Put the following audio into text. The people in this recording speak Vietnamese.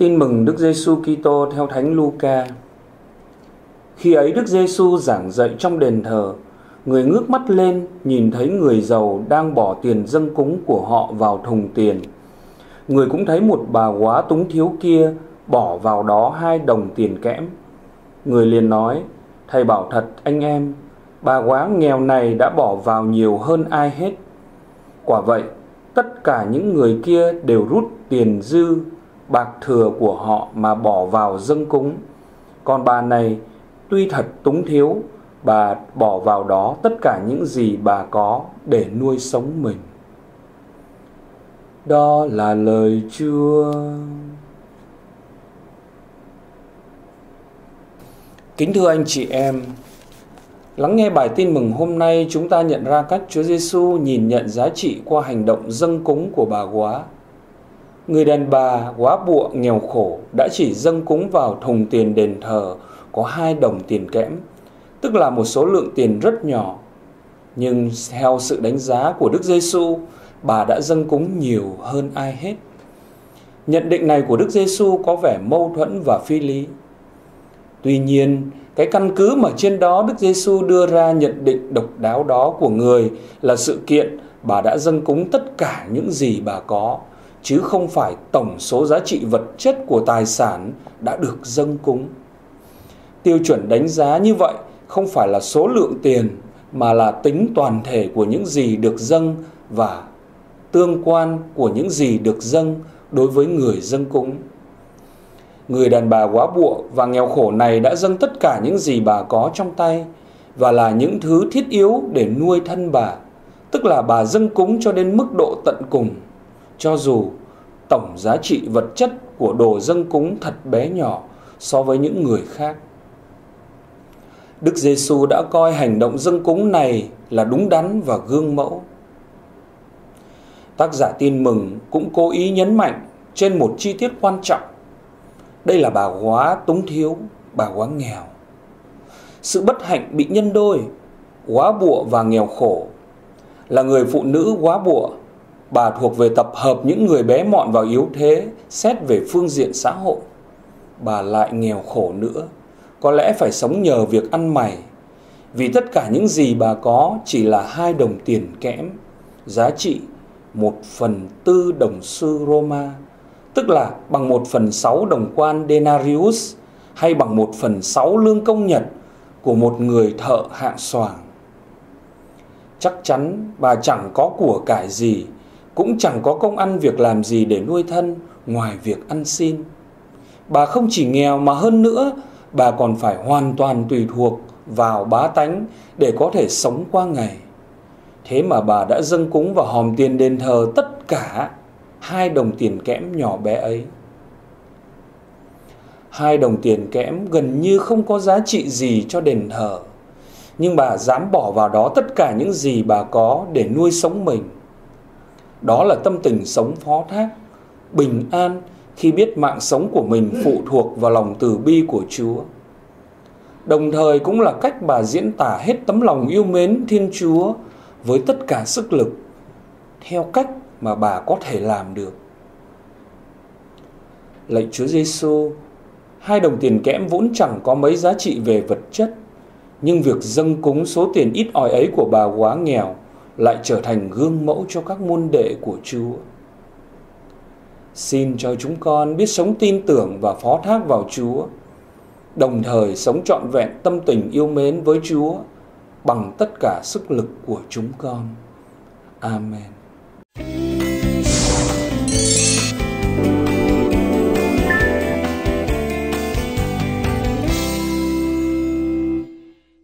Tin mừng Đức Giêsu Kitô theo Thánh Luca. Khi ấy Đức Giêsu giảng dạy trong đền thờ, người ngước mắt lên nhìn thấy người giàu đang bỏ tiền dâng cúng của họ vào thùng tiền. Người cũng thấy một bà góa túng thiếu kia bỏ vào đó 2 đồng tiền kẽm. Người liền nói: Thầy bảo thật anh em, bà góa nghèo này đã bỏ vào nhiều hơn ai hết. Quả vậy, tất cả những người kia đều rút tiền dư, bạc thừa của họ mà bỏ vào dâng cúng. Còn bà này, tuy thật túng thiếu, bà bỏ vào đó tất cả những gì bà có để nuôi sống mình. Đó là lời Chúa. Kính thưa anh chị em, lắng nghe bài tin mừng hôm nay, chúng ta nhận ra cách Chúa Giêsu nhìn nhận giá trị qua hành động dâng cúng của bà góa. Người đàn bà góa bụa nghèo khổ đã chỉ dâng cúng vào thùng tiền đền thờ có 2 đồng tiền kẽm, tức là một số lượng tiền rất nhỏ. Nhưng theo sự đánh giá của Đức Giêsu, bà đã dâng cúng nhiều hơn ai hết. Nhận định này của Đức Giêsu có vẻ mâu thuẫn và phi lý. Tuy nhiên, cái căn cứ mà trên đó Đức Giêsu đưa ra nhận định độc đáo đó của người là sự kiện bà đã dâng cúng tất cả những gì bà có, chứ không phải tổng số giá trị vật chất của tài sản đã được dâng cúng. Tiêu chuẩn đánh giá như vậy không phải là số lượng tiền, mà là tính toàn thể của những gì được dâng và tương quan của những gì được dâng đối với người dâng cúng. Người đàn bà góa bụa và nghèo khổ này đã dâng tất cả những gì bà có trong tay và là những thứ thiết yếu để nuôi thân bà, tức là bà dâng cúng cho đến mức độ tận cùng, cho dù tổng giá trị vật chất của đồ dâng cúng thật bé nhỏ so với những người khác. Đức Giêsu đã coi hành động dâng cúng này là đúng đắn và gương mẫu. Tác giả tin mừng cũng cố ý nhấn mạnh trên một chi tiết quan trọng. Đây là bà góa túng thiếu, bà góa nghèo. Sự bất hạnh bị nhân đôi, góa bụa và nghèo khổ. Là người phụ nữ góa bụa, bà thuộc về tập hợp những người bé mọn và yếu thế xét về phương diện xã hội. Bà lại nghèo khổ nữa, có lẽ phải sống nhờ việc ăn mày, vì tất cả những gì bà có chỉ là 2 đồng tiền kẽm, giá trị 1/4 đồng xu Roma, tức là bằng 1/6 đồng quan denarius, hay bằng 1/6 lương công nhật của một người thợ hạng xoàng. Chắc chắn bà chẳng có của cải gì, cũng chẳng có công ăn việc làm gì để nuôi thân ngoài việc ăn xin. Bà không chỉ nghèo mà hơn nữa, bà còn phải hoàn toàn tùy thuộc vào bá tánh để có thể sống qua ngày. Thế mà bà đã dâng cúng vào hòm tiền đền thờ tất cả 2 đồng tiền kẽm nhỏ bé ấy. 2 đồng tiền kẽm gần như không có giá trị gì cho đền thờ, nhưng bà dám bỏ vào đó tất cả những gì bà có để nuôi sống mình. Đó là tâm tình sống phó thác, bình an khi biết mạng sống của mình phụ thuộc vào lòng từ bi của Chúa. Đồng thời cũng là cách bà diễn tả hết tấm lòng yêu mến Thiên Chúa với tất cả sức lực, theo cách mà bà có thể làm được. Lạy Chúa Giêsu, 2 đồng tiền kẽm vốn chẳng có mấy giá trị về vật chất, nhưng việc dâng cúng số tiền ít ỏi ấy của bà góa nghèo lại trở thành gương mẫu cho các môn đệ của Chúa. Xin cho chúng con biết sống tin tưởng và phó thác vào Chúa, đồng thời sống trọn vẹn tâm tình yêu mến với Chúa bằng tất cả sức lực của chúng con. Amen.